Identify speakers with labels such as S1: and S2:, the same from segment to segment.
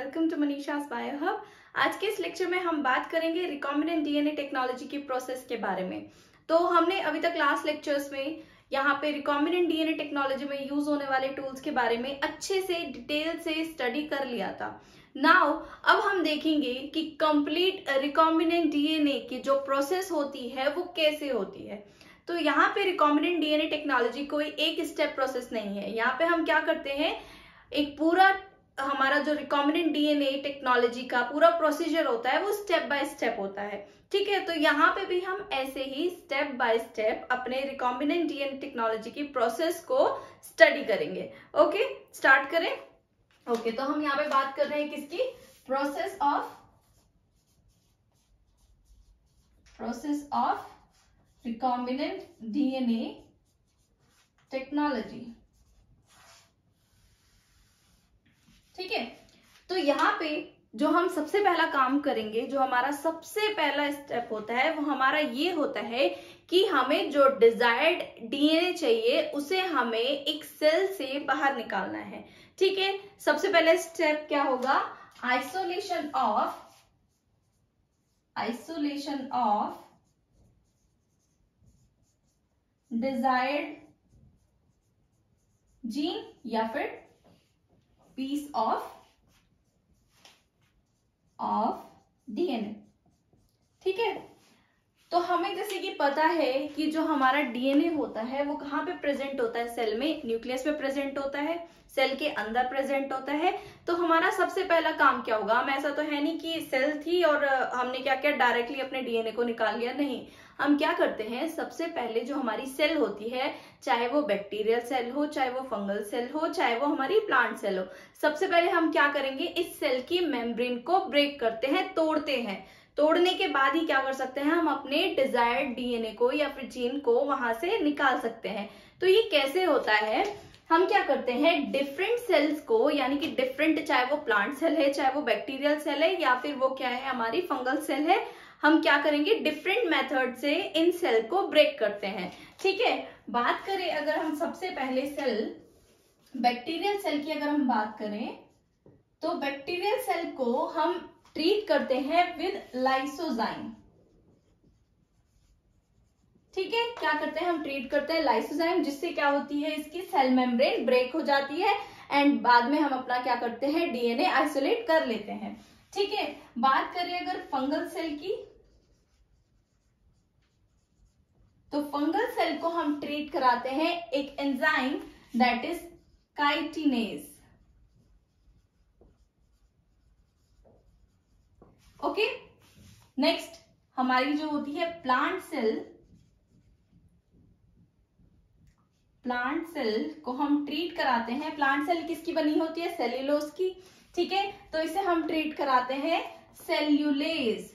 S1: Welcome to Manisha's bio hub. आज के इस लेक्चर में हम बात करेंगे रिकॉम्बिनेंट डीएनए टेक्नोलॉजी की प्रोसेस के बारे में। तो हमने अभी तक लास्ट लेक्चर्स में यहाँ पे रिकॉम्बिनेंट डीएनए टेक्नोलॉजी में यूज होने वाले टूल्स के बारे में अच्छे से डिटेल से स्टडी कर लिया था। नाउ अब हम देखेंगे कि कंप्लीट रिकॉम्बिनेंट डीएनए की जो प्रोसेस होती है वो कैसे होती है। तो यहाँ पे रिकॉम्बिनेंट डीएनए टेक्नोलॉजी कोई एक स्टेप प्रोसेस नहीं है। यहाँ पे हम क्या करते हैं, एक पूरा हमारा जो रिकॉम्बिनेंट डीएनए टेक्नोलॉजी का पूरा प्रोसीजर होता है वो स्टेप बाय स्टेप होता है। ठीक है, तो यहाँ पे भी हम ऐसे ही स्टेप बाय स्टेप अपने रिकॉम्बिनेंट डीएनए टेक्नोलॉजी की प्रोसेस को स्टडी करेंगे। ओके, स्टार्ट करें। ओके, तो हम यहाँ पे बात कर रहे हैं किसकी, process of recombinant DNA technology. ठीक है, तो यहाँ पे जो हम सबसे पहला काम करेंगे, जो हमारा सबसे पहला स्टेप होता है वो हमारा ये होता है कि हमें जो डिजायर्ड डीएनए चाहिए उसे हमें एक सेल से बाहर निकालना है। ठीक है, सबसे पहले स्टेप क्या होगा, आइसोलेशन ऑफ डिजायर्ड जीन या फिर पीस ऑफ डीएनए। ठीक है, तो हमें जैसे कि पता है कि जो हमारा डीएनए होता है वो कहाँ पे प्रेजेंट होता है, सेल में, न्यूक्लियस पे प्रेजेंट होता है, सेल के अंदर प्रेजेंट होता है। तो हमारा सबसे पहला काम क्या होगा, हम ऐसा तो है नहीं कि सेल थी और हमने क्या किया, डायरेक्टली अपने डीएनए को निकाल लिया। नहीं, हम क्या करते हैं, सबसे पहले जो हमारी सेल होती है, चाहे वो बैक्टीरियल सेल हो, चाहे वो फंगल सेल हो, चाहे वो हमारी प्लांट सेल हो, सबसे पहले हम क्या करेंगे, इस सेल की मेम्ब्रेन को ब्रेक करते हैं, तोड़ते हैं। तोड़ने के बाद ही क्या कर सकते हैं, हम अपने डिजायर्ड डीएनए को या फिर जीन को वहां से निकाल सकते हैं। तो ये कैसे होता है, हम क्या करते हैं, डिफरेंट सेल्स को, यानी कि डिफरेंट, चाहे वो प्लांट सेल है, चाहे वो बैक्टीरियल सेल है, या फिर वो क्या है, हमारी फंगल सेल है, हम क्या करेंगे, डिफरेंट मेथड से इन सेल को ब्रेक करते हैं। ठीक है, बात करें अगर हम सबसे पहले सेल, बैक्टीरियल सेल की अगर हम बात करें, तो बैक्टीरियल सेल को हम ट्रीट करते हैं विद लाइसोजाइम। ठीक है, क्या करते हैं, हम ट्रीट करते हैं लाइसोजाइम, जिससे क्या होती है, इसकी सेल मेम्ब्रेन ब्रेक हो जाती है एंड बाद में हम अपना क्या करते हैं, डीएनए आइसोलेट कर लेते हैं। ठीक है, बात करें अगर फंगल सेल की, तो फंगल सेल को हम ट्रीट कराते हैं एक enzyme that is chitinase. Okay, next हमारी जो होती है प्लांट सेल को हम ट्रीट कराते हैं, प्लांट सेल किसकी बनी होती है, सेल्यूलोज की। ठीक है, तो इसे हम ट्रीट कराते हैं सेल्यूलेज।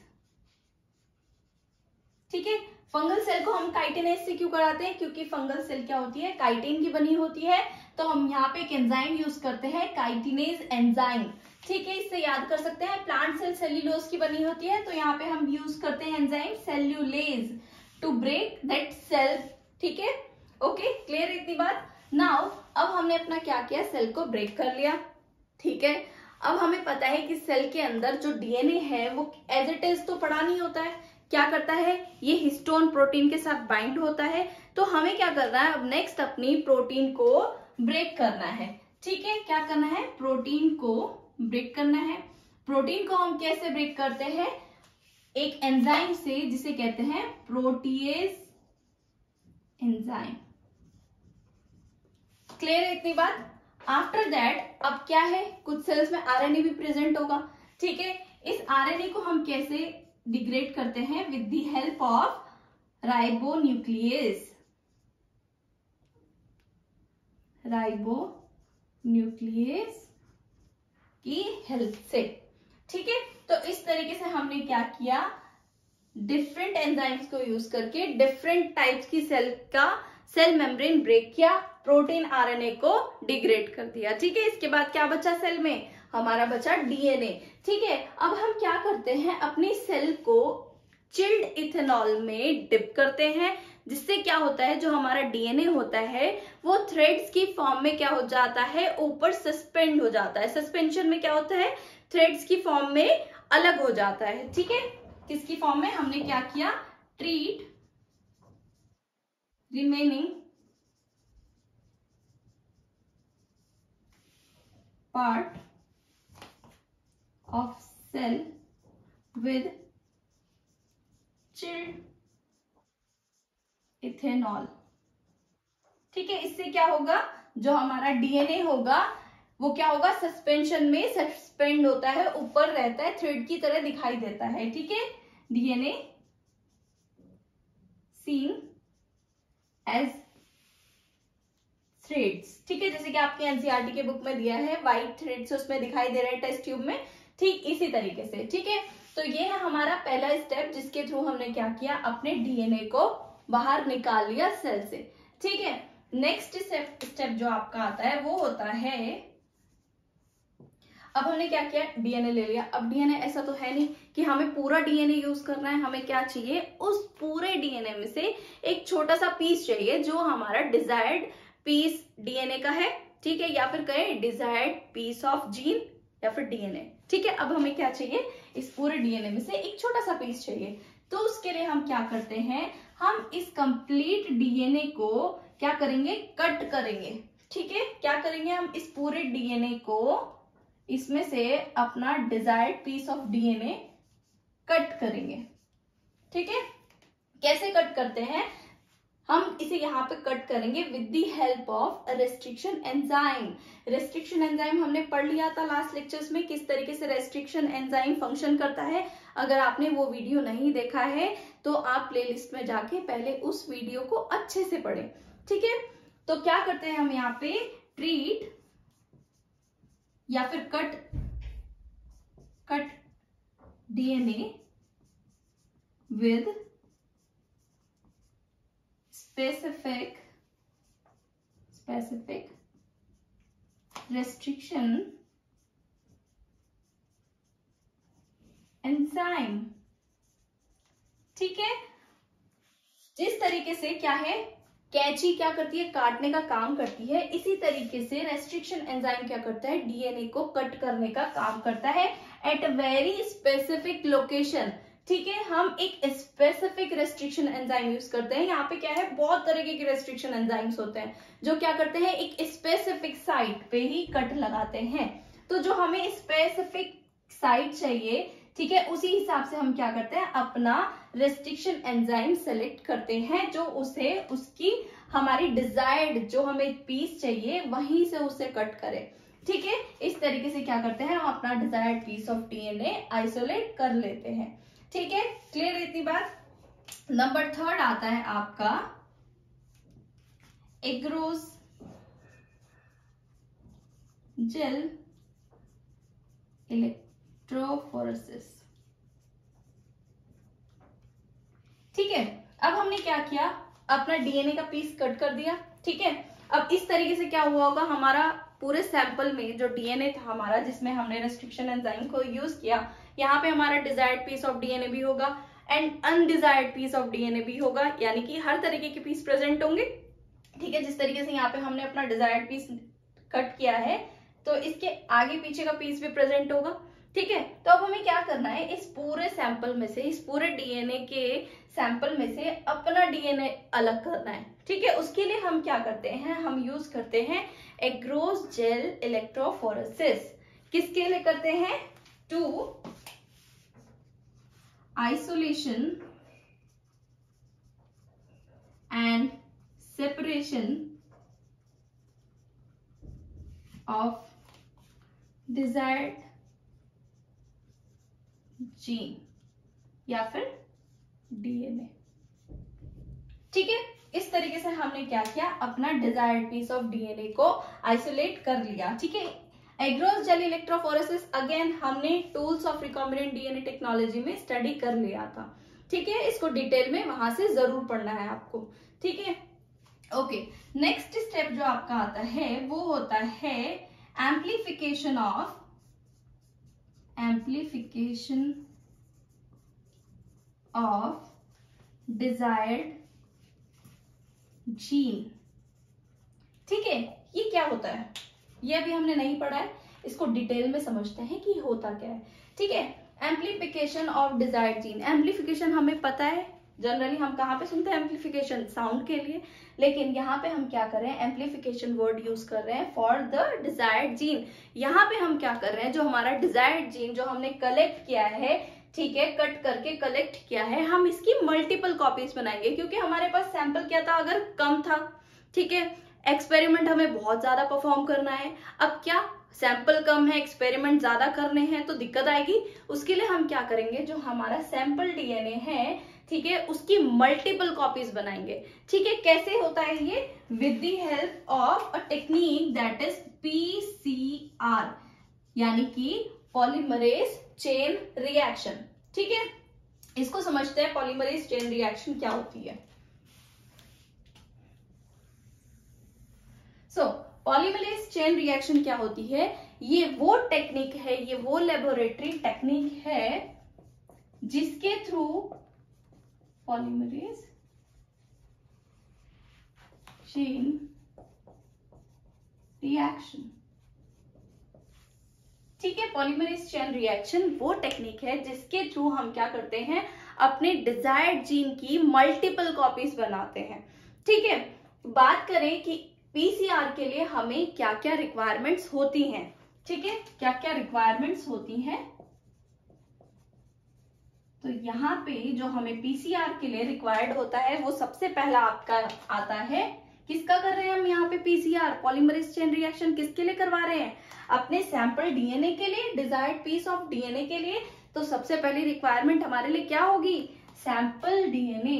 S1: ठीक है, फंगल सेल को हम काइटिनेज से क्यों कराते हैं, क्योंकि फंगल सेल क्या होती है, काइटिन की बनी होती है, तो हम यहाँ पे एक एंजाइम यूज करते हैं, काइटिनेज एंजाइम। ठीक है, इससे याद कर सकते हैं, प्लांट सेल सेल्यूलोज की बनी होती है, तो यहाँ पे हम यूज करते हैं enzyme cellulase to break that cell. ठीक है, ओके, क्लियर इतनी बात। नाउ अब हमने अपना क्या किया, सेल को ब्रेक कर लिया। ठीक है, अब हमें पता है कि सेल के अंदर जो डीएनए है वो एज इट इज तो पड़ा नहीं होता है, क्या करता है, ये हिस्टोन प्रोटीन के साथ बाइंड होता है। तो हमें क्या करना है, अब नेक्स्ट अपनी प्रोटीन को ब्रेक करना है। ठीक है, क्या करना है, प्रोटीन को ब्रेक करना है। प्रोटीन को हम कैसे ब्रेक करते हैं, एक एंजाइम से, जिसे कहते हैं प्रोटीएज एंजाइम। क्लियर है इतनी बात। आफ्टर दैट अब क्या है, कुछ सेल्स में आरएनए भी प्रेजेंट होगा। ठीक है, इस आरएनए को हम कैसे डिग्रेड करते हैं, with the help of ribonuclease की हेल्प से। ठीक है, तो इस तरीके से हमने क्या किया, डिफरेंट एंजाइम्स को यूज करके डिफरेंट टाइप्स की सेल मेम्ब्रेन ब्रेक किया, प्रोटीन आरएनए को डिग्रेड कर दिया। ठीक है, इसके बाद क्या बचा सेल में, हमारा बचा डीएनए। ठीक है, अब हम क्या करते हैं, अपनी सेल को चिल्ड इथेनॉल में डिप करते हैं, जिससे क्या होता है, जो हमारा डीएनए होता है वो थ्रेड्स की फॉर्म में क्या हो जाता है, ऊपर सस्पेंड हो जाता है। सस्पेंशन में क्या होता है, थ्रेड्स की फॉर्म में अलग हो जाता है। ठीक है, किसकी फॉर्म में, हमने क्या किया, treat remaining part of cell with chilled ethanol. ठीक है, इससे क्या होगा, जो हमारा डीएनए होगा वो क्या होगा, सस्पेंशन में सस्पेंड होता है, ऊपर रहता है, थ्रेड की तरह दिखाई देता है। ठीक है, डीएनए सीन एज थ्रेड्स। ठीक है, जैसे कि आपके एनसीईआरटी के बुक में दिया है, व्हाइट थ्रेड्स उसमें दिखाई दे रहे हैं टेस्ट ट्यूब में, ठीक इसी तरीके से। ठीक है, तो ये है हमारा पहला स्टेप, जिसके थ्रू हमने क्या किया, अपने डीएनए को बाहर निकाल लिया सेल से। ठीक है, नेक्स्ट स्टेप जो आपका आता है वो होता है, अब हमने क्या किया, डीएनए ले लिया। अब डीएनए ऐसा तो है नहीं कि हमें पूरा डीएनए यूज करना है, हमें क्या चाहिए, उस पूरे डीएनए में से एक छोटा सा पीस चाहिए जो हमारा डिजायर्ड पीस डीएनए का है। ठीक है, या फिर कहें डिजायर्ड पीस ऑफ जीन या फिर डीएनए। ठीक है, अब हमें क्या चाहिए, इस पूरे डीएनए में से एक छोटा सा पीस चाहिए। तो उसके लिए हम क्या करते हैं, हम इस कंप्लीट डीएनए को क्या करेंगे, कट करेंगे। ठीक है, क्या करेंगे, हम इस पूरे डीएनए को इसमें से अपना desired piece of DNA cut करेंगे। ठीक है, कैसे कट करते हैं, हम इसे यहाँ पे कट करेंगे with the help of restriction enzyme. Restriction enzyme हमने पढ़ लिया था लास्ट लेक्चर्स में, किस तरीके से रेस्ट्रिक्शन एंजाइम फंक्शन करता है। अगर आपने वो वीडियो नहीं देखा है तो आप प्लेलिस्ट में जाके पहले उस वीडियो को अच्छे से पढ़ें। ठीक है, तो क्या करते हैं हम यहाँ पे, ट्रीट या फिर cut DNA with specific restriction enzyme। ठीक है, जिस तरीके से क्या है, कैंची क्या करती है, काटने का काम करती है, इसी तरीके से रेस्ट्रिक्शन एंजाइम क्या करता है, डीएनए को कट करने का काम करता है at a very specific location. ठीक है, हम एक स्पेसिफिक रेस्ट्रिक्शन एंजाइम यूज करते हैं। यहाँ पे क्या है, बहुत तरीके के रेस्ट्रिक्शन एंजाइम्स होते हैं जो क्या करते हैं, एक स्पेसिफिक साइट पे ही कट लगाते हैं। तो जो हमें स्पेसिफिक साइट चाहिए, ठीक है, उसी हिसाब से हम क्या करते हैं, अपना रेस्ट्रिक्शन एंजाइम सेलेक्ट करते हैं जो उसे उसकी हमारी डिजायर्ड जो हमें पीस चाहिए वहीं से उसे कट करे। ठीक है, इस तरीके से क्या करते हैं, हम अपना desired piece of DNA isolate कर लेते हैं। ठीक है, क्लियर इतनी बात। नंबर थर्ड आता है आपका एग्रोज जेल इलेक्ट्रोफोरेसिस। ठीक है, अब हमने क्या किया, अपना डीएनए का पीस कट कर दिया। ठीक है, अब इस तरीके से क्या हुआ होगा, हमारा पूरे सैंपल में जो डीएनए था हमारा, जिसमें हमने रेस्ट्रिक्शन एंजाइम को यूज किया, यहाँ पे हमारा डिजायर्ड पीस ऑफ डीएनए भी होगा and undesired piece of DNA भी होगा, यानी कि हर तरीके के पीस प्रेजेंट होंगे। ठीक है, जिस तरीके से यहाँ पे हमने अपना डिजायर्ड पीस कट किया है तो इसके आगे पीछे का पीस भी प्रेजेंट होगा। ठीक है, तो अब हमें क्या करना है, इस पूरे सैंपल में से, इस पूरे डीएनए के सैंपल में से अपना डीएनए अलग करना है। ठीक है, उसके लिए हम क्या करते हैं, हम यूज करते हैं एग्रोज जेल इलेक्ट्रोफोरेसिस। किसके लिए करते हैं, to isolation and separation of desired gene या फिर डीएनए। ठीक है, इस तरीके से हमने क्या किया, अपना डिजायर्ड पीस ऑफ डीएनए को आइसोलेट कर लिया। ठीक है, एग्रोज जेल इलेक्ट्रोफोरेसिस अगेन हमने tools of recombinant DNA technology में स्टडी कर लिया था। ठीक है, इसको डिटेल में वहां से जरूर पढ़ना है आपको। ठीक है, ओके, नेक्स्ट स्टेप जो आपका आता है वो होता है एम्प्लीफिकेशन ऑफ डिजायर्ड जीन। ठीक है, ये क्या होता है ये अभी हमने नहीं पढ़ा है, इसको डिटेल में समझते हैं कि होता क्या है। ठीक है, amplification of desired gene. Amplification हमें पता है, जनरली हम कहाँ पे सुनते हैं एम्प्लीफिकेशन, साउंड के लिए, लेकिन यहाँ पे हम क्या कर रहे हैं, एम्प्लीफिकेशन वर्ड यूज कर रहे हैं फॉर द डिजायर्ड जीन। यहाँ पे हम क्या कर रहे हैं, जो हमारा डिजायर्ड जीन जो हमने कलेक्ट किया है, ठीक है, कट करके कलेक्ट किया है, हम इसकी मल्टीपल कॉपीज बनाएंगे, क्योंकि हमारे पास सैंपल क्या था, अगर कम था, ठीक है, एक्सपेरिमेंट हमें बहुत ज्यादा परफॉर्म करना है। अब क्या सैंपल कम है, एक्सपेरिमेंट ज्यादा करने हैं तो दिक्कत आएगी। उसके लिए हम क्या करेंगे, जो हमारा सैंपल डीएनए है, ठीक है, उसकी मल्टीपल कॉपीज बनाएंगे। ठीक है, कैसे होता है ये, with the help of a technique that is PCR, यानी कि पॉलीमरेज चेन रिएक्शन। ठीक है, इसको समझते हैं पॉलीमरेज चेन रिएक्शन क्या होती है। सो पॉलीमरेज चेन रिएक्शन क्या होती है, ये वो टेक्निक है, ये वो लेबोरेटरी टेक्निक है जिसके थ्रू पॉलीमरेज चेन रिएक्शन, ठीक है, पॉलीमरेज चेन रिएक्शन वो टेक्निक है जिसके थ्रू हम क्या करते हैं, अपने डिजायर्ड जीन की मल्टीपल कॉपीज बनाते हैं। ठीक है, बात करें कि पीसीआर के लिए हमें क्या क्या रिक्वायरमेंट्स होती हैं। ठीक है, क्या क्या रिक्वायरमेंट्स होती हैं, तो यहाँ पे जो हमें पीसीआर के लिए रिक्वायर्ड होता है वो सबसे पहला आपका आता है, किसका कर रहे हैं हम यहाँ पे पीसीआर, पॉलीमरेज चेन रिएक्शन किसके लिए करवा रहे हैं, अपने सैंपल डीएनए के लिए, डिजायर्ड पीस ऑफ डीएनए के लिए। तो सबसे पहली रिक्वायरमेंट हमारे लिए क्या होगी, sample DNA,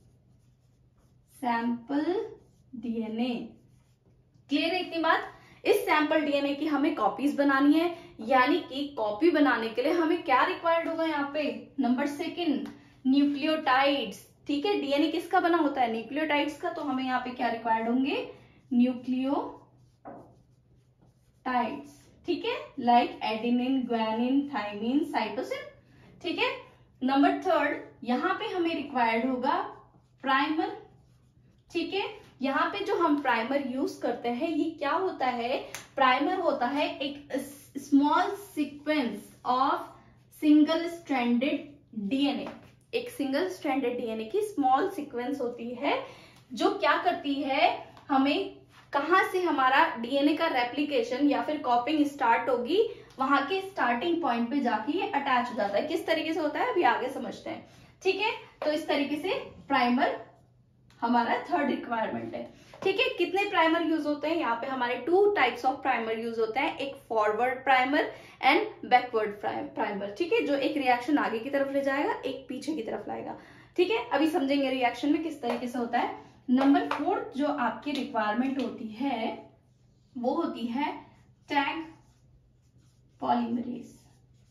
S1: sample DNA. Clear है इतनी बात। इस सैंपल डीएनए की हमें कॉपीज बनानी है, यानी कि कॉपी बनाने के लिए हमें क्या रिक्वायर्ड होगा यहाँ पे, नंबर सेकंड, न्यूक्लियोटाइड्स। ठीक है, डीएनए किसका बना होता है, न्यूक्लियोटाइड्स का, तो हमें यहाँ पे क्या रिक्वायर्ड होंगे, न्यूक्लियोटाइड्स। ठीक है, like adenine, guanine, thymine, cytosine. ठीक है, नंबर थर्ड, यहाँ पे हमें रिक्वायर्ड होगा प्राइमर। ठीक है, यहाँ पे जो हम प्राइमर यूज करते हैं ये क्या होता है, प्राइमर होता है एक small sequence of single stranded DNA. एक सिंगल स्ट्रैंडेड डीएनए की स्मॉल सीक्वेंस होती है जो क्या करती है, हमें कहां से हमारा डीएनए का रेप्लिकेशन या फिर कॉपिंग स्टार्ट होगी, वहां के स्टार्टिंग पॉइंट पे जाके ये अटैच हो जाता है। किस तरीके से होता है अभी आगे समझते हैं। ठीक है, तो इस तरीके से प्राइमर हमारा थर्ड रिक्वायरमेंट है। ठीक है, कितने प्राइमर यूज होते हैं, यहाँ पे हमारे 2 टाइप्स ऑफ प्राइमर यूज होते हैं, एक forward primer and backward primer. ठीक है, जो एक रिएक्शन आगे की तरफ ले जाएगा, एक पीछे की तरफ लाएगा। ठीक है, अभी समझेंगे रिएक्शन में किस तरीके से होता है। नंबर 4 जो आपकी रिक्वायरमेंट होती है वो होती है टैग पॉलीमरेज।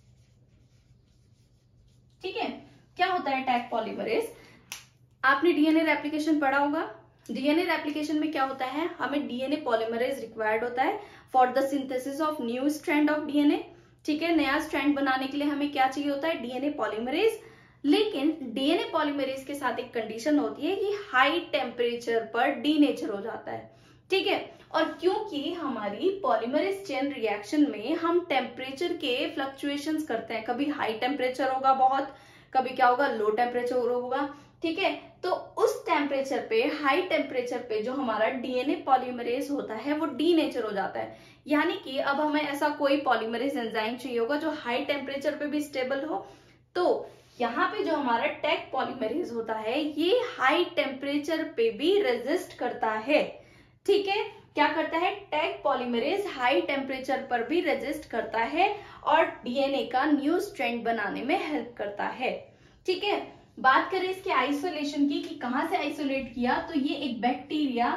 S1: ठीक है, क्या होता है टैग पॉलीमरेज, आपने डीएनए रेप्लिकेशन पढ़ा होगा। डीएनए रेप्लिकेशन में क्या होता है, हमें डीएनए पॉलीमरेज रिक्वायर्ड होता है for the synthesis of new strand of DNA. ठीक है, नया स्ट्रैंड बनाने के लिए हमें क्या चाहिए होता है, डीएनए पॉलीमरेज। लेकिन डीएनए पॉलीमरेज के साथ एक कंडीशन होती है कि हाई टेम्परेचर पर डीनेचर हो जाता है। ठीक है, और क्योंकि हमारी पॉलीमरेज चेन रिएक्शन में हम टेम्परेचर के फ्लक्चुएशंस करते हैं, कभी हाई टेम्परेचर होगा बहुत, कभी क्या होगा लो टेम्परेचर होगा। ठीक है, तो उस टेम्परेचर पे, हाई टेम्परेचर पे जो हमारा डीएनए पॉलीमरेज होता है वो डीनेचर हो जाता है। यानी कि अब हमें ऐसा कोई पॉलीमरेज एंजाइम चाहिए होगा जो हाई टेम्परेचर पे भी स्टेबल हो। तो यहाँ पे जो हमारा टैग पॉलीमरेज होता है ये हाई टेम्परेचर पे भी रेजिस्ट करता है। ठीक है, क्या करता है, टैग पॉलीमरेज हाई टेम्परेचर पर भी रेजिस्ट करता है और डीएनए का न्यू स्ट्रैंड बनाने में हेल्प करता है। ठीक है, बात करें इसके आइसोलेशन की कि कहां से आइसोलेट किया, तो ये एक बैक्टीरिया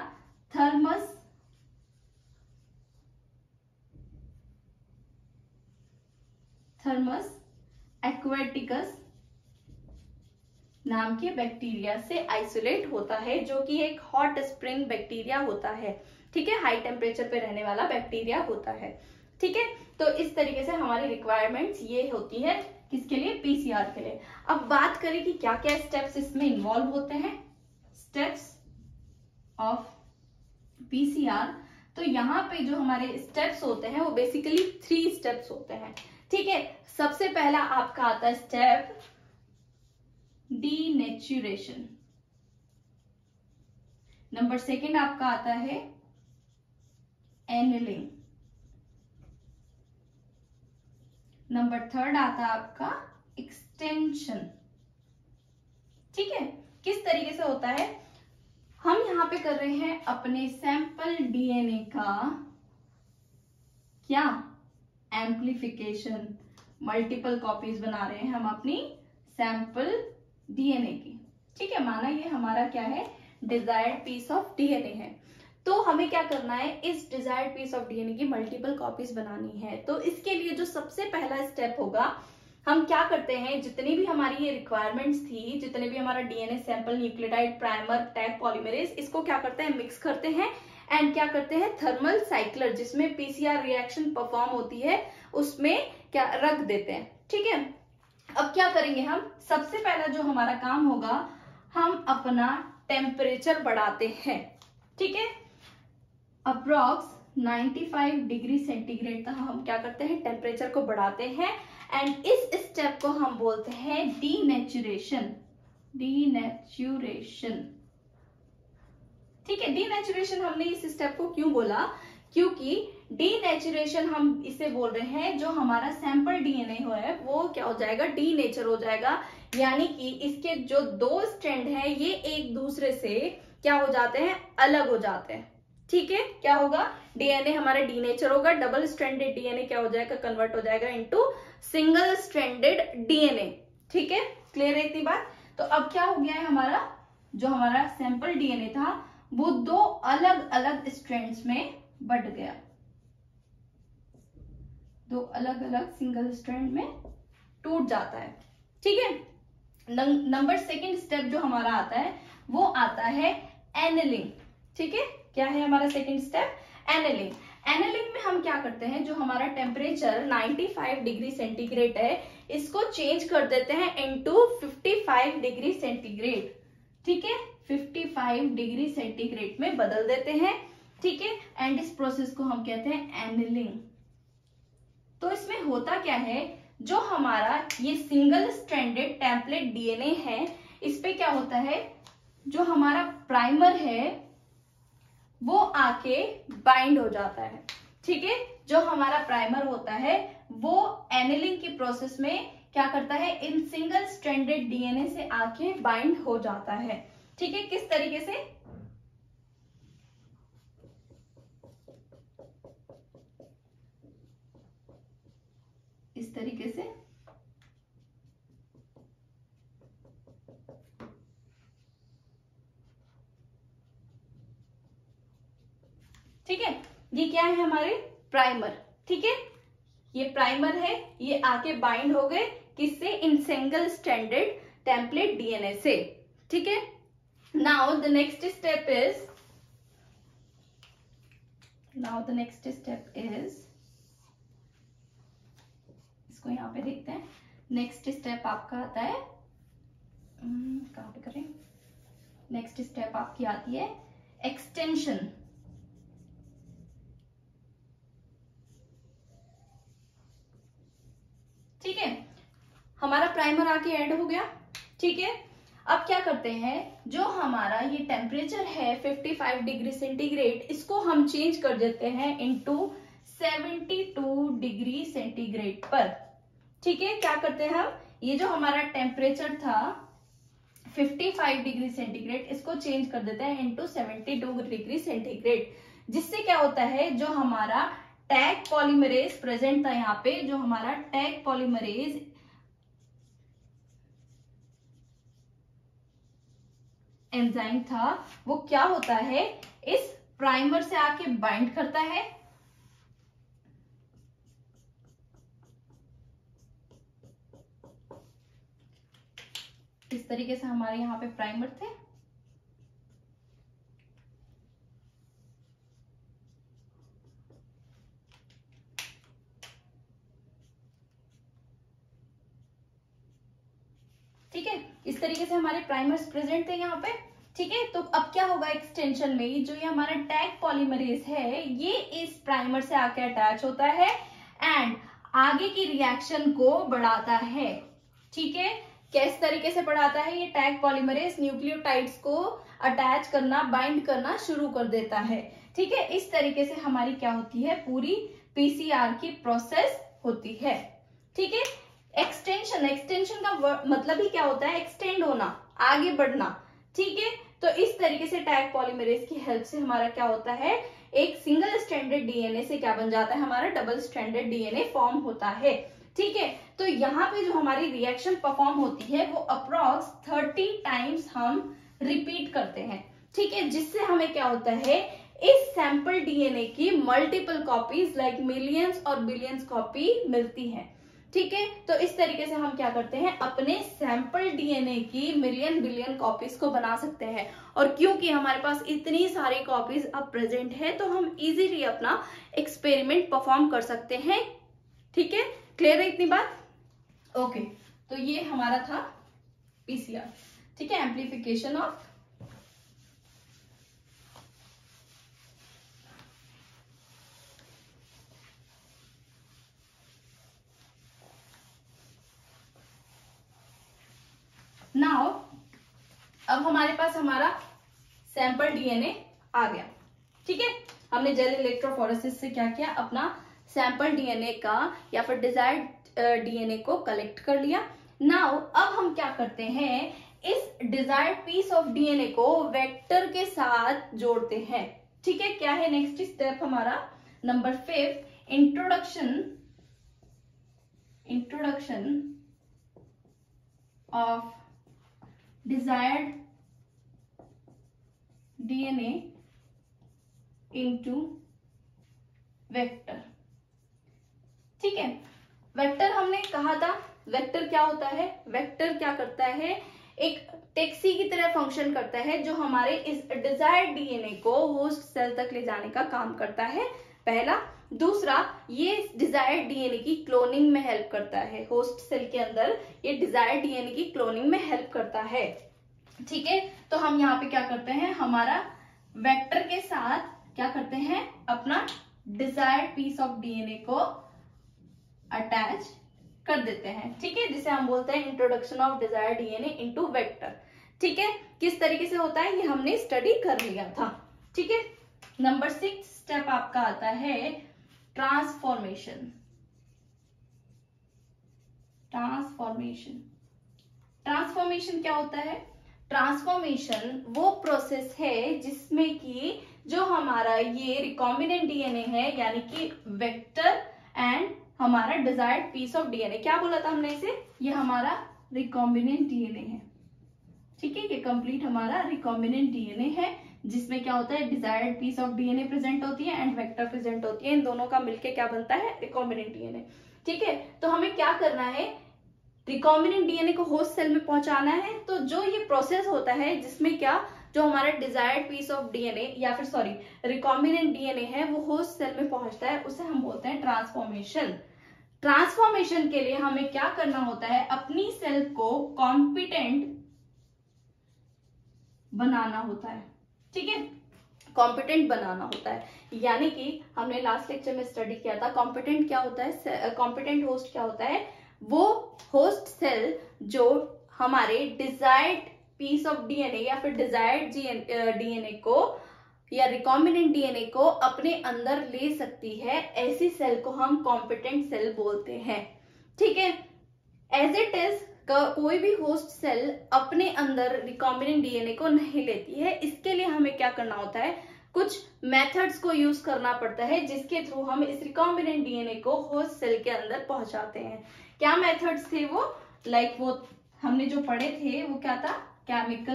S1: थर्मस एक्वेटिकस नाम के बैक्टीरिया से आइसोलेट होता है, जो कि एक हॉट स्प्रिंग बैक्टीरिया होता है। ठीक है, हाई टेम्परेचर पे रहने वाला बैक्टीरिया होता है। ठीक है, तो इस तरीके से हमारी रिक्वायरमेंट्स ये होती है किसके लिए, पीसीआर के लिए। अब बात करें कि क्या क्या स्टेप्स इसमें इन्वॉल्व होते हैं। स्टेप्स ऑफ पीसीआर, तो यहाँ पे जो हमारे स्टेप्स होते हैं वो बेसिकली 3 स्टेप्स होते हैं। ठीक है, सबसे पहला आपका आता है स्टेप डीनेचुरेशन, नंबर 2 आपका आता है एनिलिंग, नंबर 3 आता है आपका एक्सटेंशन। ठीक है, किस तरीके से होता है, हम यहां पे कर रहे हैं अपने सैंपल डीएनए का क्या, एम्प्लीफिकेशन, मल्टीपल कॉपीज बना रहे हैं हम अपनी सैंपल डीएनए की। ठीक है, माना ये हमारा क्या है, डिजायर्ड पीस ऑफ डीएनए है, तो हमें क्या करना है, इस डिजायर्ड पीस ऑफ डीएनए की मल्टीपल कॉपीज बनानी है। तो इसके लिए जो सबसे पहला स्टेप होगा, हम क्या करते हैं, जितनी भी हमारी ये रिक्वायरमेंट्स थी, जितने भी हमारा DNA sample, nucleotide, primer, Taq polymerase, इसको क्या करते हैं, मिक्स करते हैं एंड क्या करते हैं, थर्मल साइक्लर जिसमें पीसीआर रिएक्शन परफॉर्म होती है उसमें क्या रख देते हैं। ठीक है, अब क्या करेंगे हम, सबसे पहला जो हमारा काम होगा, हम अपना टेम्परेचर बढ़ाते हैं। ठीक है, अप्रॉक्स 95 डिग्री सेंटीग्रेड तक हम क्या करते हैं, टेम्परेचर को बढ़ाते हैं एंड इस स्टेप को हम बोलते हैं डीनेचुरेशन। डीनेचुरेशन, ठीक है, डीनेचुरेशन हमने इस स्टेप को क्यों बोला, क्योंकि डीनेचुरेशन हम इसे बोल रहे हैं, जो हमारा सैंपल डीएनए है वो क्या हो जाएगा, डीनेचर हो जाएगा, यानी कि इसके जो 2 स्ट्रैंड है ये एक दूसरे से क्या हो जाते हैं, अलग हो जाते हैं। ठीक है, क्या होगा, डीएनए हमारा डीनेचर होगा, डबल स्ट्रैंडेड डीएनए क्या हो जाएगा, कन्वर्ट हो जाएगा इनटू सिंगल स्ट्रैंडेड डीएनए। ठीक है, क्लियर है इतनी बात। तो अब क्या हो गया है, हमारा जो हमारा सैंपल डीएनए था वो 2 अलग अलग स्ट्रैंड्स में बढ़ गया, 2 अलग अलग सिंगल स्ट्रैंड में टूट जाता है। ठीक है, नंबर 2 स्टेप जो हमारा आता है वो आता है एनिलिंग। ठीक है, क्या है हमारा 2 स्टेप, एनिलिंग। एनिलिंग में हम क्या करते हैं, जो हमारा टेम्परेचर 95 डिग्री सेंटीग्रेड है इसको चेंज कर देते हैं इनटू 55 डिग्री सेंटीग्रेड। ठीक है, 55 डिग्री सेंटीग्रेड में बदल देते हैं। ठीक है, एंड इस प्रोसेस को हम कहते हैं एनिलिंग। तो इसमें होता क्या है, जो हमारा ये सिंगल स्ट्रैंडेड टेम्पलेट डीएनए है, इस पे क्या होता है, जो हमारा प्राइमर है वो आके बाइंड हो जाता है। ठीक है, जो हमारा प्राइमर होता है वो एनिलिंग की प्रोसेस में क्या करता है, इन सिंगल स्ट्रैंडेड डीएनए से आके बाइंड हो जाता है। ठीक है, किस तरीके से, इस तरीके से। ठीक है, ये क्या है, हमारे प्राइमर। ठीक है, ये प्राइमर है, ये आके बाइंड हो गए किससे, इन सिंगल स्ट्रैंडेड टेम्पलेट डीएनए से। ठीक है, now the next step is, इसको यहां पे देखते हैं। नेक्स्ट स्टेप आपका आता है, कहां पे करें, नेक्स्ट स्टेप आपकी आती है एक्सटेंशन। ठीक है, हमारा प्राइमर आके ऐड हो गया। ठीक है, अब क्या करते हैं, जो हमारा ये टेम्परेचर है 55 डिग्री सेंटीग्रेड, इसको हम चेंज कर देते हैं इनटू 72 डिग्री सेंटीग्रेड पर। ठीक है, क्या करते हैं हम, ये जो हमारा टेम्परेचर था 55 डिग्री सेंटीग्रेड, इसको चेंज कर देते हैं इनटू 72 डिग्री सेंटीग्रेड, जिससे क्या होता है, जो हमारा टैग पॉलीमरेज प्रेजेंट था यहाँ पे, जो हमारा टैग पॉलीमरेज एंजाइम था, वो क्या होता है, इस प्राइमर से आके बाइंड करता है। इस तरीके से हमारे यहाँ पे प्राइमर थे। ठीक है, इस तरीके से हमारे प्राइमर्स प्रेजेंट थे यहाँ पे। ठीक है। तो अब क्या होगा एक्सटेंशन में, जो ये हमारा टैग पॉलीमरेज है ये इस प्राइमर से आके अटैच होता है एंड आगे की रिएक्शन को बढ़ाता है। ठीक है, किस तरीके से बढ़ाता है, ये टैग पॉलीमरेज न्यूक्लियोटाइड्स को अटैच करना, बाइंड करना शुरू कर देता है। ठीक है, इस तरीके से हमारी क्या होती है, पूरी पीसीआर की प्रोसेस होती है। ठीक है, एक्सटेंशन का मतलब ही क्या होता है, एक्सटेंड होना, आगे बढ़ना। ठीक है, तो इस तरीके से टैग पॉलीमरेज की हेल्प से हमारा क्या होता है, एक सिंगल स्ट्रैंडेड डीएनए से क्या बन जाता है, हमारा डबल स्ट्रैंडेड डीएनए फॉर्म होता है। ठीक है, तो यहाँ पे जो हमारी रिएक्शन परफॉर्म होती है वो अप्रॉक्स 30 टाइम्स हम रिपीट करते हैं। ठीक है, जिससे हमें क्या होता है, इस सैंपल डीएनए की मल्टीपल कॉपीज लाइक मिलियंस और बिलियंस कॉपी मिलती है। ठीक है, तो इस तरीके से हम क्या करते हैं, अपने सैंपल डीएनए की मिलियन बिलियन कॉपीज को बना सकते हैं। और क्योंकि हमारे पास इतनी सारी कॉपीज अब प्रेजेंट है तो हम इजीली अपना एक्सपेरिमेंट परफॉर्म कर सकते हैं। ठीक है, क्लियर है इतनी बात? ओके, तो ये हमारा था पीसीआर। ठीक है, एम्प्लीफिकेशन ऑफ नाउ। अब हमारे पास हमारा सैंपल डीएनए आ गया। ठीक है, हमने जेल इलेक्ट्रोफोरेसिस से क्या किया, अपना सैंपल डीएनए का या फिर डिजायर्ड डीएनए को कलेक्ट कर लिया। नाउ अब हम क्या करते हैं, इस डिजायर्ड पीस ऑफ डीएनए को वेक्टर के साथ जोड़ते हैं। ठीक है, क्या है नेक्स्ट स्टेप हमारा, number 5, introduction of desired DNA into vector. ठीक है, वेक्टर हमने कहा था, वेक्टर क्या होता है, वेक्टर क्या करता है, एक टैक्सी की तरह फंक्शन करता है जो हमारे इस डिजायर्ड डीएनए को होस्ट सेल तक ले जाने का काम करता है, पहला। दूसरा, ये डिजायर्ड डीएनए की क्लोनिंग में हेल्प करता है, होस्ट सेल के अंदर ये डिजायर्ड डीएनए की क्लोनिंग में हेल्प करता है। ठीक है, तो हम यहाँ पे क्या करते हैं, हमारा वेक्टर के साथ क्या करते हैं, अपना डिजायर्ड पीस ऑफ डीएनए को अटैच कर देते हैं। ठीक है, जिसे हम बोलते हैं introduction of desired DNA into vector. ठीक है, किस तरीके से होता है ये हमने स्टडी कर लिया था। ठीक है, नंबर 6 स्टेप आपका आता है ट्रांसफॉर्मेशन। ट्रांसफॉर्मेशन क्या होता है, ट्रांसफॉर्मेशन वो प्रोसेस है जिसमें कि जो हमारा ये रिकॉम्बिनेंट डीएनए है, यानी कि वेक्टर एंड हमारा डिजायर्ड पीस ऑफ डीएनए, क्या बोला था हमने इसे, ये हमारा रिकॉम्बिनेंट डीएनए है। ठीक है, ये कंप्लीट हमारा रिकॉम्बिनेंट डीएनए है जिसमें क्या होता है, desired piece of DNA present होती है एंड वेक्टर प्रेजेंट होती है, इन दोनों का मिलके क्या बनता है, रिकॉम्बिनेंट डीएनए। ठीक है, तो हमें क्या करना है, रिकॉम्बिनेंट डीएनए को होस्ट सेल में पहुंचाना है। तो जो ये प्रोसेस होता है जिसमें क्या, जो हमारा डिजायर्ड पीस ऑफ डीएनए या फिर सॉरी रिकॉम्बिनेंट डीएनए है वो होस्ट सेल में पहुंचता है, उसे हम बोलते हैं ट्रांसफॉर्मेशन। ट्रांसफॉर्मेशन के लिए हमें क्या करना होता है, अपनी सेल को कॉम्पिटेंट बनाना होता है। ठीक है, कॉम्पिटेंट बनाना होता है, यानी कि हमने लास्ट लेक्चर में स्टडी किया था कॉम्पिटेंट क्या होता है, कॉम्पिटेंट होस्ट क्या होता है, वो होस्ट सेल जो हमारे डिजायर्ड पीस ऑफ डीएनए या फिर डिजायर्ड डीएनए को या रिकॉम्बिनेंट डीएनए को अपने अंदर ले सकती है, ऐसी सेल को हम कॉम्पिटेंट सेल बोलते हैं। ठीक है, एज इट इज कोई भी होस्ट सेल अपने अंदर रिकॉम्बिनेंट डीएनए को नहीं लेती है, इसके लिए हमें क्या करना होता है, कुछ मेथड्स को यूज करना पड़ता है जिसके थ्रू हम इस रिकॉम्बिनेंट डीएनए को होस्ट सेल के अंदर पहुंचाते हैं। क्या मेथड्स थे वो, लाइक वो हमने जो पढ़े थे वो क्या था, केमिकल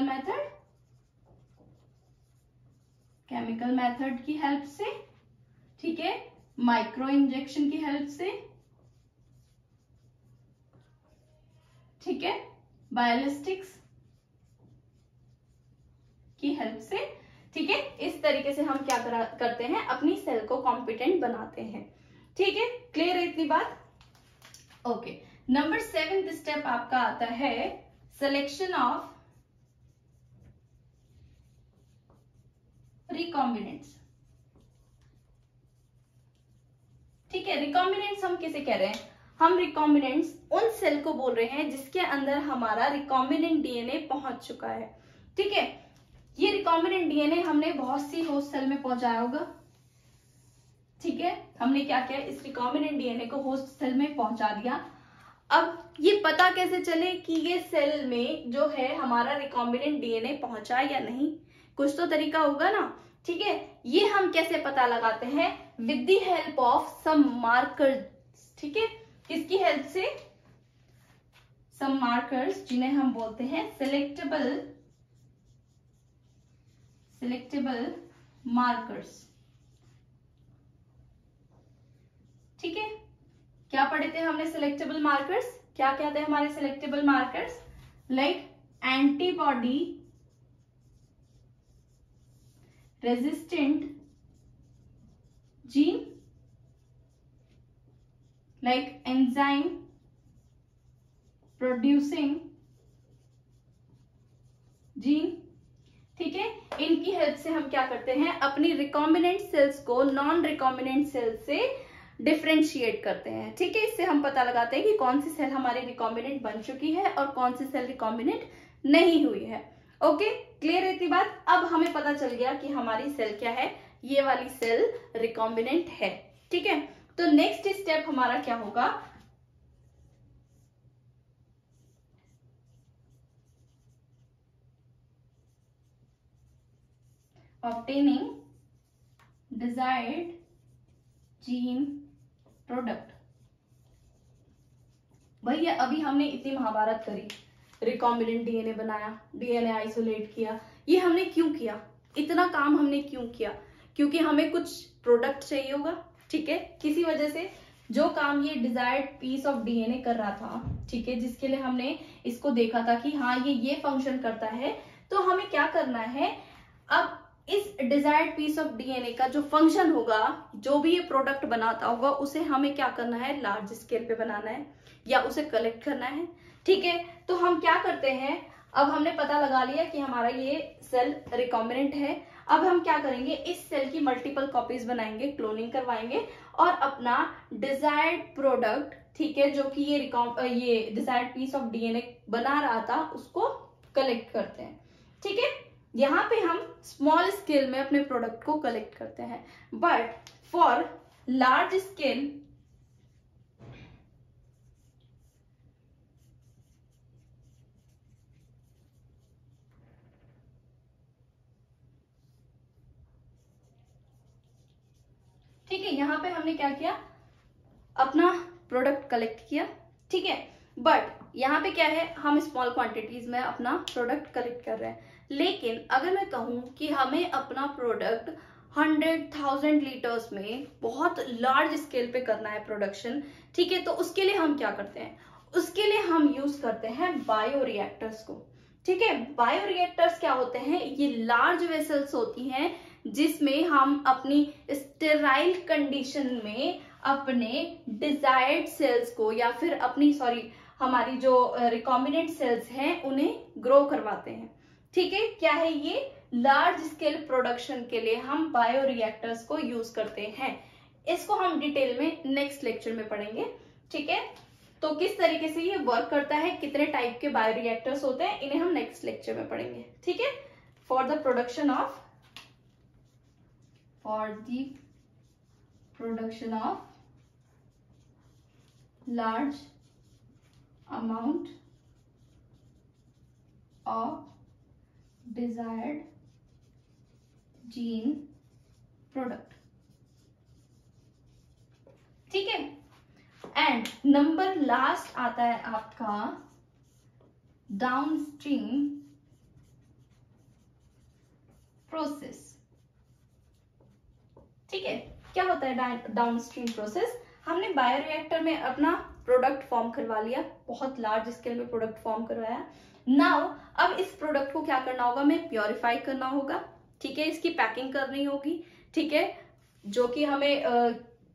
S1: मेथड की हेल्प से, ठीक है, माइक्रो इंजेक्शन की हेल्प से, ठीक है, बायोलिस्टिक्स की हेल्प से। ठीक है, इस तरीके से हम क्या करते हैं, अपनी सेल को कॉम्पिटेंट बनाते हैं। ठीक है, क्लियर है इतनी बात? ओके, नंबर 7 स्टेप आपका आता है सिलेक्शन ऑफ रिकॉम्बिनेंट्स। ठीक है, रिकॉम्बिनेंट्स हम किसे कह रहे हैं? हम रिकॉम्बिनेंट्स उन सेल को बोल रहे हैं जिसके अंदर हमारा रिकॉम्बिनेंट डीएनए पहुंच चुका है। ठीक है, ये रिकॉम्बिनेंट डीएनए हमने बहुत सी होस्ट सेल में पहुंचाया होगा। ठीक है, हमने क्या किया, इस रिकॉम्बिनेंट डीएनए को होस्ट सेल में पहुंचा दिया। अब ये पता कैसे चले कि ये सेल में जो है हमारा रिकॉम्बिनेंट डीएनए पहुंचा या नहीं? कुछ तो तरीका होगा ना। ठीक है, ये हम कैसे पता लगाते हैं? With the help of some markers. ठीक है, किसकी हेल्प से? सम मार्कर्स, जिन्हें हम बोलते हैं सिलेक्टेबल मार्कर्स। ठीक है, क्या पढ़े थे हमने सिलेक्टेबल मार्कर्स? क्या क्या थे हमारे selectable markers? Like antibody resistant gene, like enzyme producing gene. ठीक है, इनकी हेल्प से हम क्या करते हैं, अपनी रिकॉम्बिनेंट सेल्स को नॉन रिकॉम्बिनेंट सेल से डिफरेंशिएट करते हैं। ठीक है, इससे हम पता लगाते हैं कि कौन सी सेल हमारी रिकॉम्बिनेंट बन चुकी है और कौन सी सेल रिकॉम्बिनेंट नहीं हुई है। ओके, क्लियर है इतनी बात? अब हमें पता चल गया कि हमारी सेल क्या है, ये वाली सेल रिकॉम्बिनेंट है। ठीक है, तो नेक्स्ट स्टेप हमारा क्या होगा? Obtaining desired gene product. भैया अभी हमने इतनी महाभारत करी, रिकॉम्बिनेंट डीएनए बनाया, डीएनए आइसोलेट किया, ये हमने क्यों किया? इतना काम हमने क्यों किया? क्योंकि हमें कुछ प्रोडक्ट चाहिए होगा। ठीक है, किसी वजह से जो काम ये डिजायर्ड पीस ऑफ डीएनए कर रहा था, ठीक है, जिसके लिए हमने इसको देखा था कि हाँ ये फंक्शन करता है, तो हमें क्या करना है? अब इस डिजायर्ड पीस ऑफ डीएनए का जो फंक्शन होगा, जो भी ये प्रोडक्ट बनाता होगा, उसे हमें क्या करना है? लार्ज स्केल पे बनाना है या उसे कलेक्ट करना है। ठीक है, तो हम क्या करते हैं, अब हमने पता लगा लिया कि हमारा ये सेल रिकॉम्बिनेंट है। अब हम क्या करेंगे, इस सेल की मल्टीपल कॉपीज बनाएंगे, क्लोनिंग करवाएंगे और अपना डिजायर्ड प्रोडक्ट, ठीक है, जो कि ये डिजायर्ड पीस ऑफ डीएनए बना रहा था, उसको कलेक्ट करते हैं। ठीक है, यहाँ पे हम स्मॉल स्केल में अपने प्रोडक्ट को कलेक्ट करते हैं, बट फॉर लार्ज स्केल ठीक है, यहाँ पे हमने क्या किया, अपना प्रोडक्ट कलेक्ट किया। ठीक है, बट यहाँ पे क्या है, हम स्मॉल क्वांटिटीज में अपना प्रोडक्ट कलेक्ट कर रहे हैं। लेकिन अगर मैं कहूं कि हमें अपना प्रोडक्ट 100,000 लीटर्स में बहुत लार्ज स्केल पे करना है प्रोडक्शन, ठीक है, तो उसके लिए हम क्या करते हैं? उसके लिए हम यूज करते हैं बायोरिएक्टर्स को। ठीक है, बायोरिएक्टर्स क्या होते हैं? ये लार्ज वेसल्स होती हैं जिसमें हम अपनी स्टेराइल कंडीशन में अपने डिजायर्ड सेल्स को या फिर अपनी हमारी जो रिकॉम्बिनेंट सेल्स हैं उन्हें ग्रो करवाते हैं। ठीक है, क्या है ये? लार्ज स्केल प्रोडक्शन के लिए हम बायोरिएक्टर्स को यूज करते हैं। इसको हम डिटेल में नेक्स्ट लेक्चर में पढ़ेंगे। ठीक है, तो किस तरीके से ये वर्क करता है, कितने टाइप के बायोरिएक्टर्स होते हैं, इन्हें हम नेक्स्ट लेक्चर में पढ़ेंगे। ठीक है, for the production of large amount of desired gene product। ठीक है, एंड नंबर लास्ट आता है आपका डाउनस्ट्रीम प्रोसेस। ठीक है, क्या होता है डाउनस्ट्रीम प्रोसेस? हमने बायोरिएक्टर में अपना प्रोडक्ट फॉर्म करवा लिया, बहुत लार्ज स्केल में प्रोडक्ट फॉर्म करवाया। नाउ अब इस प्रोडक्ट को क्या करना होगा? हमें प्योरीफाई करना होगा। ठीक है, इसकी पैकिंग करनी होगी। ठीक है, जो कि हमें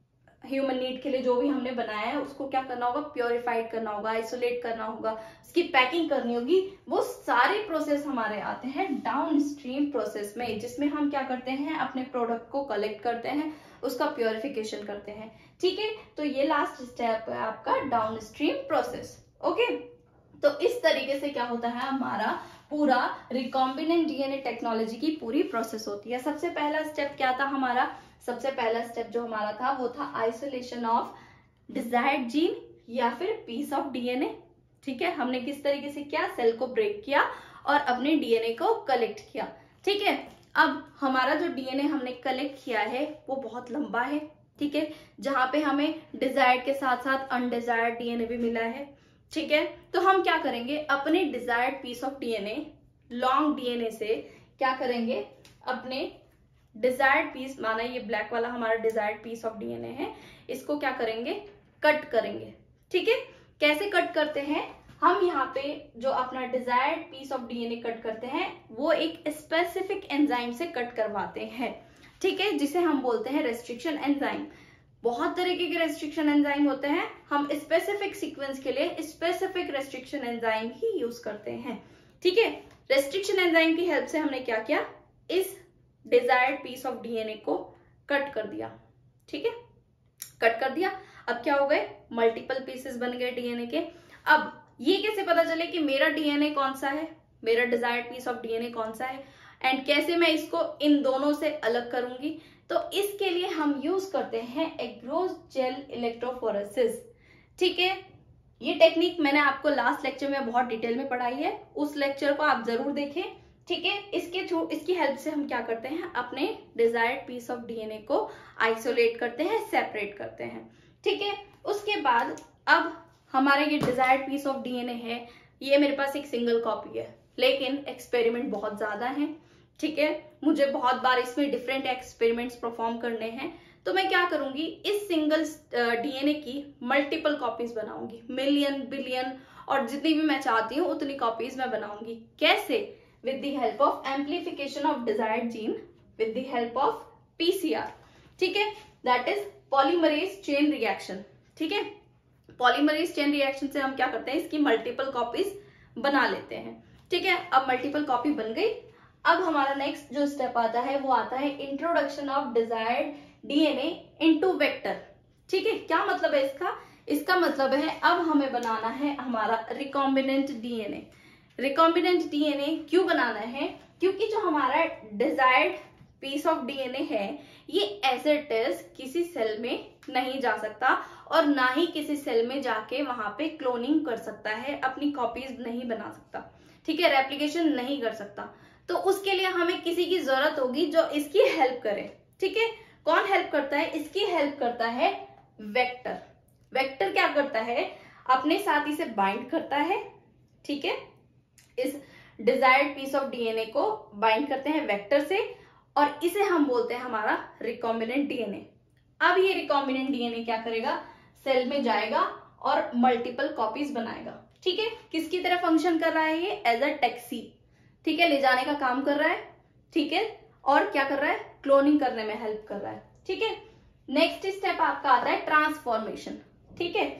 S1: ह्यूमन नीड के लिए जो भी हमने बनाया है उसको क्या करना होगा, प्योरीफाइड करना होगा, आइसोलेट करना होगा, उसकी पैकिंग करनी होगी। वो सारे प्रोसेस हमारे आते हैं डाउन स्ट्रीम प्रोसेस में, जिसमें हम क्या करते हैं, अपने प्रोडक्ट को कलेक्ट करते हैं, उसका प्योरिफिकेशन करते हैं। ठीक है, तो ये लास्ट स्टेप है आपका डाउन स्ट्रीम प्रोसेस। ओके, तो इस तरीके से क्या होता है, हमारा पूरा रिकॉम्बिनेंट डीएनए टेक्नोलॉजी की पूरी प्रोसेस होती है। सबसे पहला स्टेप क्या था हमारा, सबसे पहला स्टेप जो हमारा था वो था आइसोलेशन ऑफ डिजायर्ड जीन या फिर पीस ऑफ डीएनए। ठीक है, हमने किस तरीके से किया, सेल को ब्रेक किया और अपने डीएनए को कलेक्ट किया। ठीक है, अब हमारा जो डीएनए हमने कलेक्ट किया है वो बहुत लंबा है। ठीक है, जहां पे हमें डिजायर्ड के साथ साथ अनडिजायर्ड डीएनए भी मिला है। ठीक है, तो हम क्या करेंगे, अपने desired piece of DNA, long DNA से क्या करेंगे, अपने डिजायर्ड पीस, माना ये ब्लैक वाला हमारा डिजायर्ड पीस ऑफ डीएनए है, इसको क्या करेंगे, कट करेंगे। ठीक है, कैसे कट करते हैं, हम यहाँ पे जो अपना desired piece of DNA cut करते हैं वो एक स्पेसिफिक एंजाइम से कट करवाते हैं। ठीक है, जिसे हम बोलते हैं रेस्ट्रिक्शन एंजाइम। बहुत तरीके के रेस्ट्रिक्शन एंजाइम होते हैं, हम स्पेसिफिक सीक्वेंस के लिए स्पेसिफिक रेस्ट्रिक्शन एंजाइम ही यूज करते हैं। ठीक है, रेस्ट्रिक्शन एंजाइम की हेल्प से हमने क्या किया, इस डिजायर्ड पीस ऑफ डीएनए को कट कर दिया। ठीक है, कट कर दिया, अब क्या हो गए, मल्टीपल पीसेस बन गए डीएनए के। अब ये कैसे पता चले कि मेरा डीएनए कौन सा है, मेरा डिजायर्ड पीस ऑफ डीएनए कौन सा है, एंड कैसे मैं इसको इन दोनों से अलग करूंगी, तो इसके लिए हम यूज करते हैं एग्रोस जेल इलेक्ट्रोफोरेसिस। ठीक है, ये टेक्निक मैंने आपको लास्ट लेक्चर में बहुत डिटेल में पढ़ाई है, उस लेक्चर को आप जरूर देखें। ठीक है, इसके थ्रू, इसकी हेल्प से हम क्या करते हैं, अपने डिजायर्ड पीस ऑफ डीएनए को आइसोलेट करते हैं, सेपरेट करते हैं। ठीक है, उसके बाद अब हमारा ये डिजायर्ड पीस ऑफ डीएनए है, ये मेरे पास एक सिंगल कॉपी है, लेकिन एक्सपेरिमेंट बहुत ज्यादा है। ठीक है, मुझे बहुत बार इसमें डिफरेंट एक्सपेरिमेंट्स परफॉर्म करने हैं, तो मैं क्या करूंगी, इस सिंगल डीएनए की मल्टीपल कॉपीज बनाऊंगी, मिलियन, बिलियन, और जितनी भी मैं चाहती हूँ उतनी कॉपीज मैं बनाऊंगी। कैसे, with the help of amplification of desired gene, with the help of PCR. ठीक है, that is polymerase chain reaction. ठीक है, पॉलीमरेज चेन रिएक्शन से हम क्या करते हैं, इसकी मल्टीपल कॉपीज बना लेते हैं। ठीक है, अब मल्टीपल कॉपी बन गई। अब हमारा नेक्स्ट जो स्टेप आता है वो आता है introduction of desired DNA into vector. ठीक है, क्या मतलब है इसका, इसका मतलब है अब हमें बनाना है हमारा रिकॉम्बिनेंट डीएनए। रिकॉम्बिनेंट डीएनए क्यों बनाना है, क्योंकि जो हमारा डिजायर्ड पीस ऑफ डीएनए है ये एज इट इज किसी सेल में नहीं जा सकता और ना ही किसी सेल में जाके वहां पे क्लोनिंग कर सकता है, अपनी कॉपीज नहीं बना सकता। ठीक है, रेप्लिकेशन नहीं कर सकता, तो उसके लिए हमें किसी की जरूरत होगी जो इसकी हेल्प करे। ठीक है, कौन हेल्प करता है, इसकी हेल्प करता है वेक्टर। वेक्टर क्या करता है, अपने साथ इसे बाइंड करता है। ठीक है, इस डिजायर्ड पीस ऑफ डीएनए को बाइंड करते हैं वेक्टर से, और इसे हम बोलते हैं हमारा रिकॉम्बिनेंट डीएनए। अब ये रिकॉम्बिनेंट डीएनए क्या करेगा, सेल में जाएगा और मल्टीपल कॉपीज बनाएगा। ठीक है, किसकी तरह फंक्शन कर रहा है ये, एज अ टैक्सी। ठीक है, ले जाने का काम कर रहा है। ठीक है, और क्या कर रहा है, क्लोनिंग करने में हेल्प कर रहा है। ठीक है, नेक्स्ट स्टेप आपका आता है ट्रांसफॉर्मेशन। ठीक है,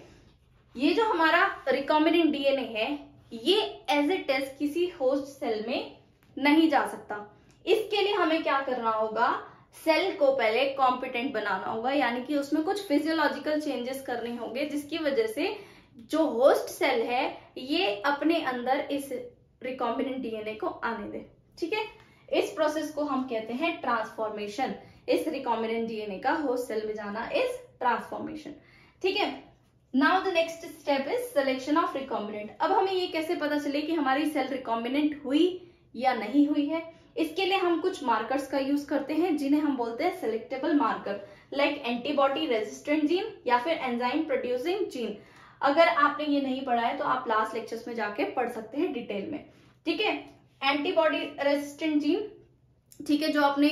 S1: ये जो हमारा रिकॉम्बिनेंट डीएनए है ये एज इट इज किसी होस्ट सेल में नहीं जा सकता। इसके लिए हमें क्या करना होगा, सेल को पहले कॉम्पिटेंट बनाना होगा, यानी कि उसमें कुछ फिजियोलॉजिकल चेंजेस करने होंगे जिसकी वजह से जो होस्ट सेल है ये अपने अंदर इस रिकॉम्बिनेंट डीएनए को आने दे। ठीक है, इस प्रोसेस को हम कहते हैं ट्रांसफॉर्मेशन। इस रिकॉम्बिनेंट डीएनए का होस्ट सेल में जाना इज ट्रांसफॉर्मेशन। ठीक है, now the next step is selection of recombinant. अब हमें ये कैसे पता चले कि हमारी सेल रिकॉम्बिनेंट हुई या नहीं हुई है, इसके लिए हम कुछ मार्कर्स का यूज करते हैं जिन्हें हम बोलते हैं selectable marker, like antibody resistant gene या फिर एंजाइम प्रोड्यूसिंग जीन। अगर आपने ये नहीं पढ़ा है तो आप लास्ट लेक्चर्स में जाके पढ़ सकते हैं डिटेल में। ठीक है, एंटीबॉडी रेजिस्टेंट जीन, ठीक है, जो अपने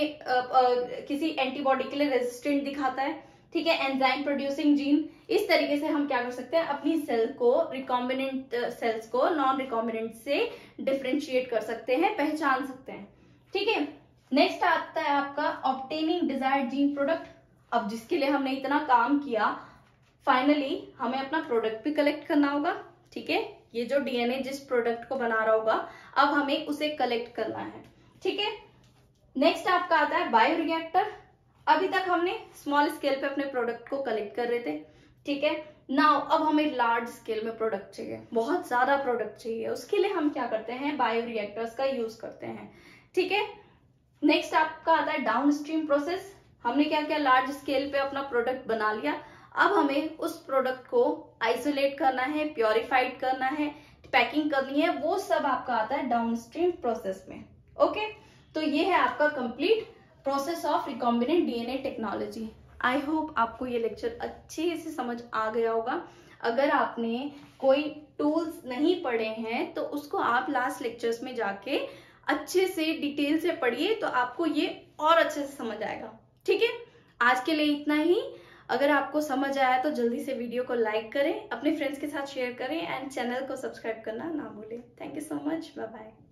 S1: किसी एंटीबॉडी के लिए रेजिस्टेंट दिखाता है। ठीक है, एंजाइम प्रोड्यूसिंग जीन, इस तरीके से हम क्या कर सकते हैं, अपनी सेल को, रिकॉम्बिनेंट सेल्स को नॉन रिकॉम्बिनेंट से डिफरेंशिएट कर सकते हैं, पहचान सकते हैं। ठीक है, नेक्स्ट आता है आपका ऑब्टेनिंग डिजायर्ड जीन प्रोडक्ट। अब जिसके लिए हमने इतना काम किया, फाइनली हमें अपना प्रोडक्ट भी कलेक्ट करना होगा। ठीक है, ये जो डीएनए जिस प्रोडक्ट को बना रहा होगा, अब हमें उसे कलेक्ट करना है। ठीक है, नेक्स्ट आपका आता है बायोरिएक्टर। अभी तक हमने स्मॉल स्केल पे अपने प्रोडक्ट को कलेक्ट कर रहे थे। ठीक है, नाउ अब हमें लार्ज स्केल में प्रोडक्ट चाहिए, बहुत ज्यादा प्रोडक्ट चाहिए। उसके लिए हम क्या करते हैं, बायोरिएक्टर्स का यूज करते हैं। ठीक है, नेक्स्ट आपका आता है डाउनस्ट्रीम प्रोसेस। हमने क्या किया, लार्ज स्केल पे अपना प्रोडक्ट बना लिया। अब हमें उस प्रोडक्ट को आइसोलेट करना है, प्योरीफाइड करना है, पैकिंग करनी है, वो सब आपका आता है डाउनस्ट्रीम प्रोसेस में। ओके, तो ये है आपका complete process of recombinant DNA technology. I hope आपको ये लेक्चर अच्छे से समझ आ गया होगा। अगर आपने कोई टूल्स नहीं पढ़े हैं तो उसको आप लास्ट लेक्चर्स में जाके अच्छे से डिटेल से पढ़िए, तो आपको ये और अच्छे से समझ आएगा। ठीक है, आज के लिए इतना ही। अगर आपको समझ आया तो जल्दी से वीडियो को लाइक करें, अपने फ्रेंड्स के साथ शेयर करें एंड चैनल को सब्सक्राइब करना ना भूलें। Thank you so much, bye bye.